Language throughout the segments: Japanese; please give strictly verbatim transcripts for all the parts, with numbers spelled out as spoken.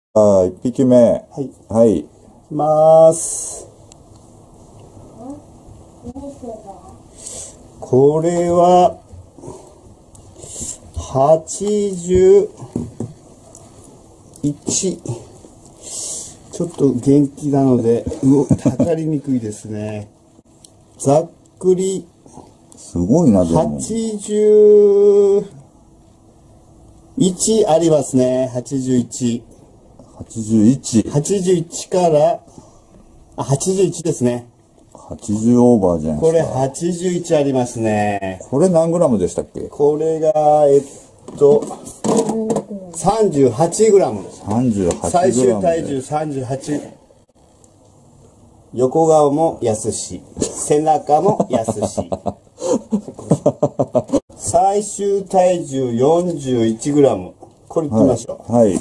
ああ、一匹目。 はい。 はい。 いきまーす。これは、はちじゅういち。ちょっと元気なので、測りにくいですね。ざっくり、 すごいな、でも。 はちじゅういちありますね。はちじゅういち。 はちじゅういち。 はちじゅういちから、あ、はちじゅういちですね。 はちじゅうオーバーじゃないこれですか。 はちじゅういちありますね。 これ何グラムでしたっけ？ これが、えっと、さんじゅうはちグラム。 さんじゅうはちグラム。 最終体重さんじゅうはち。横顔も安し、背中も安し。最終体重よんじゅういちグラム。これいきましょう。 はい。はい。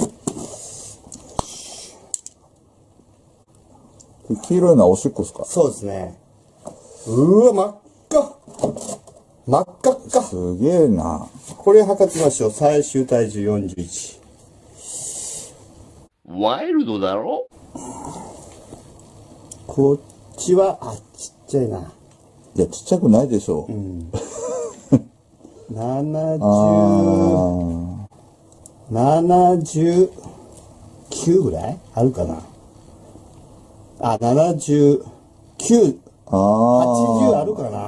黄色いのはおしっこですか？ そうですね。うわ、真っ赤。真っ赤っか。 すげえな。 これ測ってみましょう。最終体重よんじゅういち。 ワイルドだろ？ こっちは、あ、ちっちゃいな。 いや、ちっちゃくないでしょう。 うん。ななじゅう、ななじゅうきゅうぐらいあるかな。あ、ななじゅうきゅう。 ああ。 はちじゅうあるかな。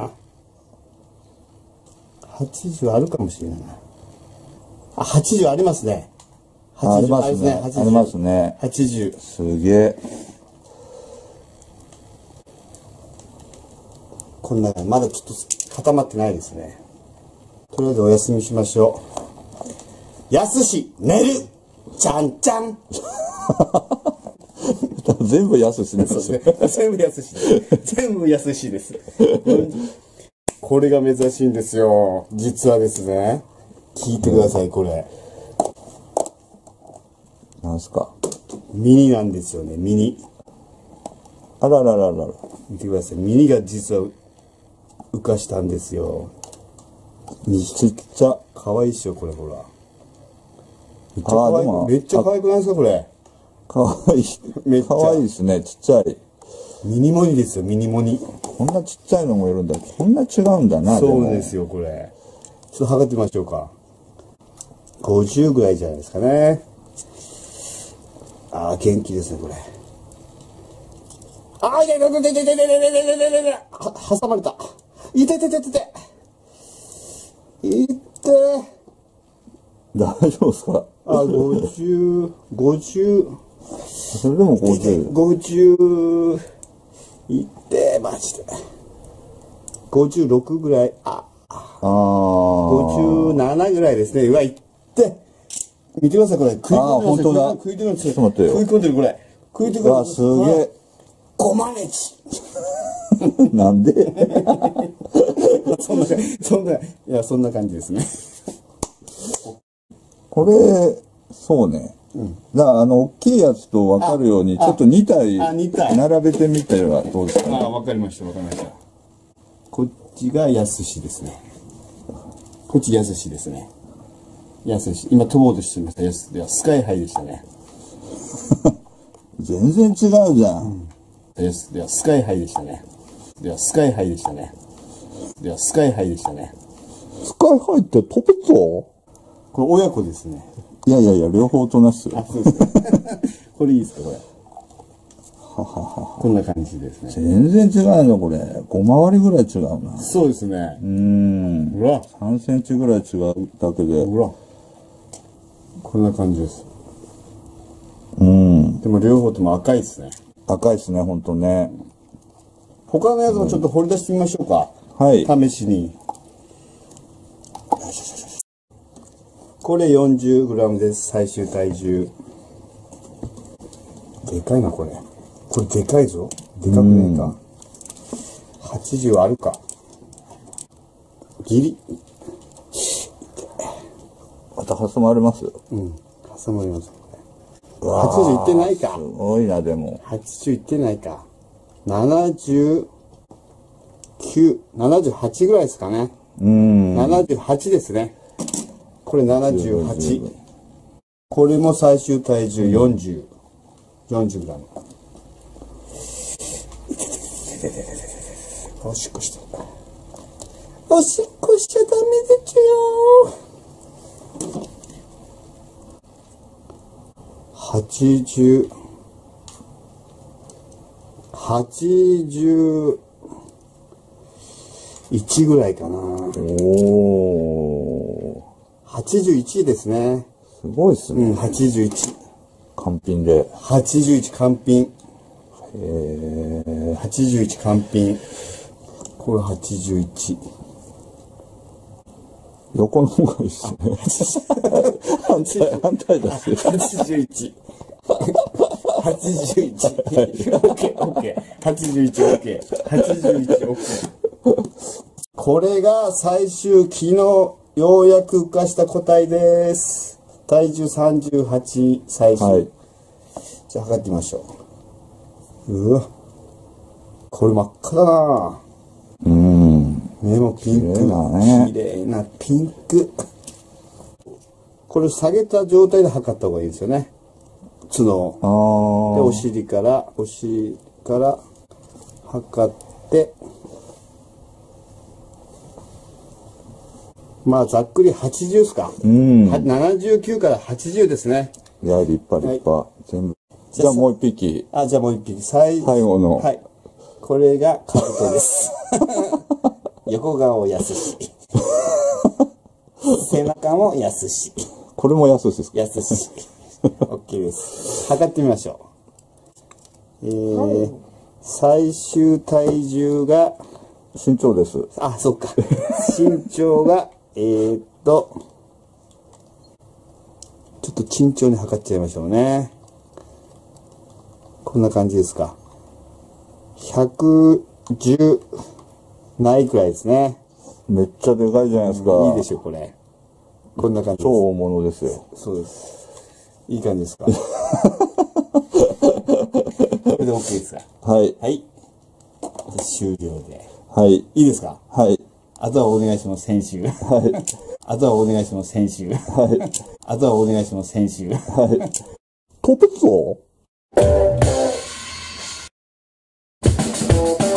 はちじゅうあるかもしれないな。あ、はちじゅうありますね。 ありますね。ありますね。 はちじゅう。 すげえ。 こんな、まだちょっと固まってないですね。とりあえずお休みしましょう。やすし、寝るちゃんちゃん全部やすしです。 全部やすし。全部やすしです。これが珍しいんですよ。実はですね。聞いてください、これ。 なんすか？ ミニなんですよね、ミニ。 あららららら。 見てください。ミニが実は浮かしたんですよ。 ちっちゃ。 かわいいっしょ、これ、ほら。めっちゃあーかわいい。 でもめっちゃ可愛くないですか、これ。 かわいい。 めっちゃかわいいですね。ちっちゃい。 ミニモニですよ、ミニモニ。 こんなちっちゃいのもいるんだ。こんな違うんだな。 そうですよ、これ。ちょっと測ってみましょうか。ごじゅうぐらいじゃないですかね。ああ、元気ですね、これ。ああ、痛い痛い痛い痛い痛い痛い痛い痛い痛い痛い痛い。は、挟まれた。痛い痛い痛い痛い。痛い。 大丈夫ですか？ あ、ごじゅう、ごじゅう。 それでもごじゅう。 ごじゅう。いってマジで。ごじゅうろくぐらい。あ、 ああ。 ごじゅうななぐらいですね。うわ、いって。見てください、これ。食いああ、本当だ。 食い込んでるんですよ。 ちょっと待ってよ。 食い込んでる、これ。食い込んでる。 うわ、すげえ。 ごまねち。 なんでそんな、そんな、いや、そんな感じですね。 これ、そうね。うん、だから、あの、大きいやつと分かるように、ちょっとに体、並べてみてはどうですかね。 ああ、わかりました、わかりました。こっちがやすしですね。こっちやすしですね。やすし。今飛ぼうとしてました。やす。では、スカイハイでしたね。 全然違うじゃん。 うん、やす。では、スカイハイでしたね。では、スカイハイでしたね。では、スカイハイでしたね。 スカイハイって飛ぶぞ。 これ親子ですね。 いやいやいや、両方となす。 あ、そうですね。これいいですか、これ。ははは。こんな感じですね。 全然違うの、これ。ご回りぐらい違うな。 そうですね。 うん。 うわ。 さんセンチぐらい違うだけで。 うわ。こんな感じです。 うん。 でも両方とも赤いですね。 赤いですね、ほんとね。 他のやつもちょっと掘り出してみましょうか。 はい。 試しに。これ よんじゅうグラム です。最終体重。でかいな、これ。これでかいぞ。でかくねえか。はちじゅうあるか。ギリ。 また挟まれますよ。 うん。挟まれます。はちじゅういってないか。 すごいな、でも。 はちじゅういってないか。ななじゅうきゅう、ななじゅうはちぐらいですかね。 うん。 ななじゅうはちですね。これななじゅうはち。 これも最終体重よんじゅう、よんじゅうグラム。おしっこした。おしっこしちゃダメですよ。はちじゅう、はちじゅういちぐらいかな。 おー。 はちじゅういちですね。 すごいっすね。 うん、はちじゅういち。 完品で。 はちじゅういち完品。 へー。 はちじゅういち完品。これはちじゅういち。 横の方がいいっすね。反対、反対だし。 はちじゅういち。はちじゅういち。オッケー、オッケー。はちじゅういち、オッケー。はちじゅういち、オッケー。これが最終、昨日、ようやく浮かした個体です。体重さんじゅうはち、最終。はい、じゃあ測ってみましょう。うわ。これ真っ赤だな。 うん。 目もピンクな、ね。綺麗なピンク。これ下げた状態で測った方がいいですよね。角を。で、お尻から、お尻から測って、まあ、ざっくりはちじゅうですか。うん。ななじゅうきゅうからはちじゅうですね。 いや、立派、立派。はい、全部。じゃあもう一匹。 あ、じゃあもう一匹。最最後の。 はい。これがカブトです。横顔やすし。背中もやすし。 これもやすしですか？ やすし。OK です。測ってみましょう。えー、はい、最終体重が、 身長です。 あ、そっか。身長が、えーっと、ちょっと慎重に測っちゃいましょうね。こんな感じですか。ひゃくじゅうないくらいですね。 めっちゃでかいじゃないですか。 いいでしょ、これ。こんな感じです。 超大物ですよ。 そうです。いい感じですか。これで OK ですか。 はい。 はい。終了で。 はい。 いいですか。 はい。 あとはお願いします、編集。 はい。 あとはお願いします、編集。 はい。 あとはお願いします、編集。 はい。飛ぶぞ。